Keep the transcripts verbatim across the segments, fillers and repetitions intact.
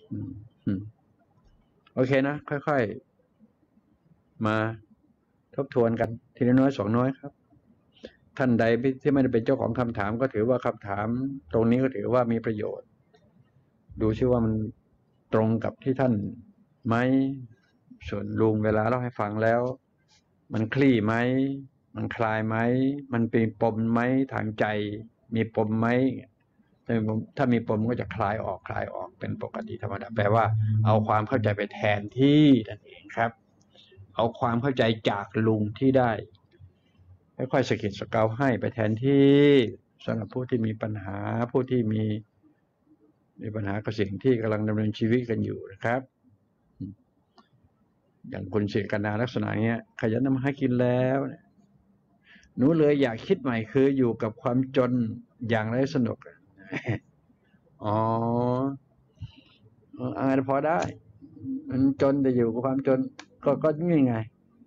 อืมอืมโอเคนะค่อยๆมาทบทวนกันทีละน้อยสองน้อยครับท่านใดที่ไม่ได้เป็นเจ้าของคำถามก็ถือว่าคำถามตรงนี้ก็ถือว่ามีประโยชน์ดูซิว่ามันตรงกับที่ท่านไหมส่วนลุงเวลาเล่าให้ฟังแล้วมันคลี่ไหมมันคลายไหมมันเป็นปมไหมทางใจมีปมไหมถ้ามีปมก็จะคลายออกคลายออกเป็นปกติธรรมดาแปลว่าเอาความเข้าใจไปแทนที่นั่นเองครับเอาความเข้าใจจากลุงที่ได้ค่อยๆสะกิดสะเกาให้ไปแทนที่สำหรับผู้ที่มีปัญหาผู้ที่มีมีปัญหากับสิ่งที่กำลังดำเนินชีวิตกันอยู่นะครับอย่างคุณเสกนาลักษณะเงี้ยขยันทำมาหากินแล้วหนูเลยอยากคิดใหม่คืออยู่กับความจนอย่างไรสนุกอ๋ออาจพอได้มันจนแต่อยู่กับความจนก็ก็นี่ไง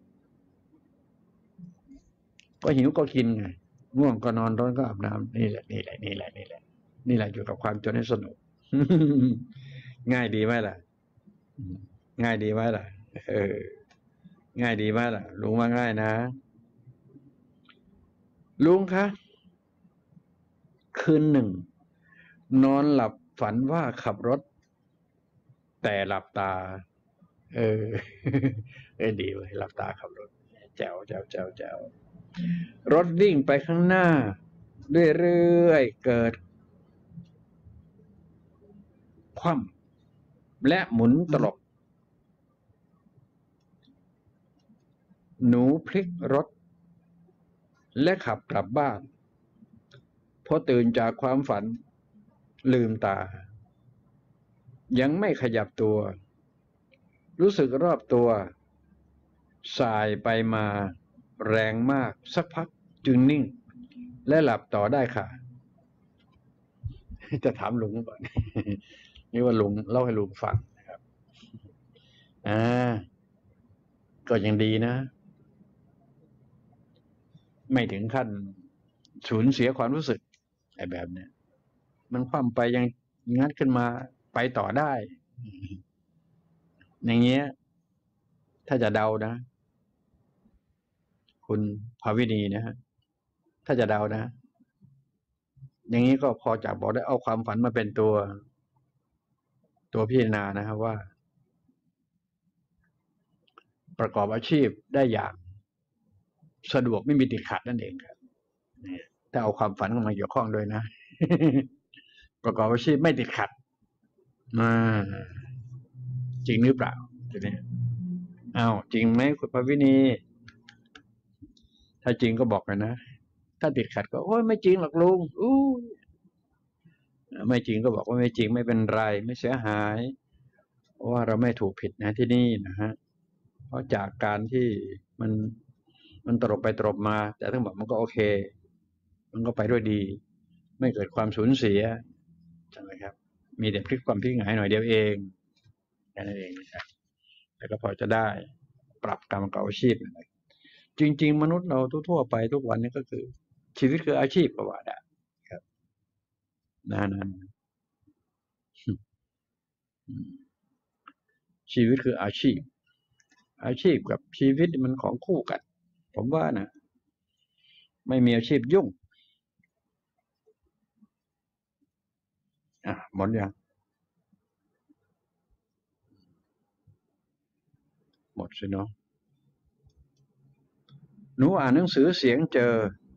ก็หิวก็กินไงง่วงก็นอนร้อนก็อาบน้ำนี่แหละนี่แหละนี่แหละนี่แหละนี่แหละอยู่กับความจนให้สนุกง่ายดีไหมล่ะง่ายดีไหมล่ะเออง่ายดีไหมล่ะลุงว่าง่ายนะลุงคะคืนหนึ่งนอนหลับฝันว่าขับรถแต่หลับตาเออเออดีเว้ยหลับตาขับรถแจ๋วแจ๋วแจ๋วแจ๋วรถวิ่งไปข้างหน้าเรื่อยๆเกิดคว่ำและหมุนตลบหนูพลิกรถและขับกลับบ้านพอตื่นจากความฝันลืมตายังไม่ขยับตัวรู้สึกรอบตัวสายไปมาแรงมากสักพักจึงนิ่งและหลับต่อได้ค่ะจะถามลุงก่อนนี่ว่าลุงเล่าให้ลุงฟังนะครับอ่าก็ยังดีนะไม่ถึงขั้นสูญเสียความรู้สึกไอ้แบบเนี้ยมันคว่ำไปยังงัดขึ้นมาไปต่อได้อย่างเงี้ยถ้าจะเดานะคุณภาวินีนะฮะถ้าจะเดานะอย่างนี้ก็พอจะบอกได้เอาความฝันมาเป็นตัวตัวพิจารณานะครับว่าประกอบอาชีพได้อย่างสะดวกไม่มีติดขัดนั่นเองครับถ้าเอาความฝันเข้ามาเกี่ยวข้องด้วยนะประกอบอาชีพไม่ติดขัดมาจริงหรือเปล่าทีนี้อ้าวจริงไหมคุณภาวินีถ้าจริงก็บอกกันนะถ้าติดขัดก็โอ้ยไม่จริงหรอกลุงอู้ไม่จริงก็บอกว่าไม่จริงไม่เป็นไรไม่เสียหายเพราะว่าเราไม่ถูกผิดนะที่นี่นะฮะเพราะจากการที่มันมันตลบไปตลบมาแต่ทั้งหมดมันก็โอเคมันก็ไปด้วยดีไม่เกิดความสูญเสียใช่ไหมครับมีแต่พลิกความพลิกหงายหน่อยเดียวเองแค่นั้นเองนะครับแต่ก็พอจะได้ปรับกรรมกับอาชีพนะจริงๆมนุษย์เราทั่วๆไปทุกวันนี้ก็คือชีวิตคืออาชีพก็ว่าได้ครับนะนั้นชีวิตคืออาชีพอาชีพกับชีวิตมันของคู่กันผมว่านะไม่มีอาชีพยุ่งอ่ะหมดยังหมดสิเนาะหนูอ่านหนังสือเสียงเจอ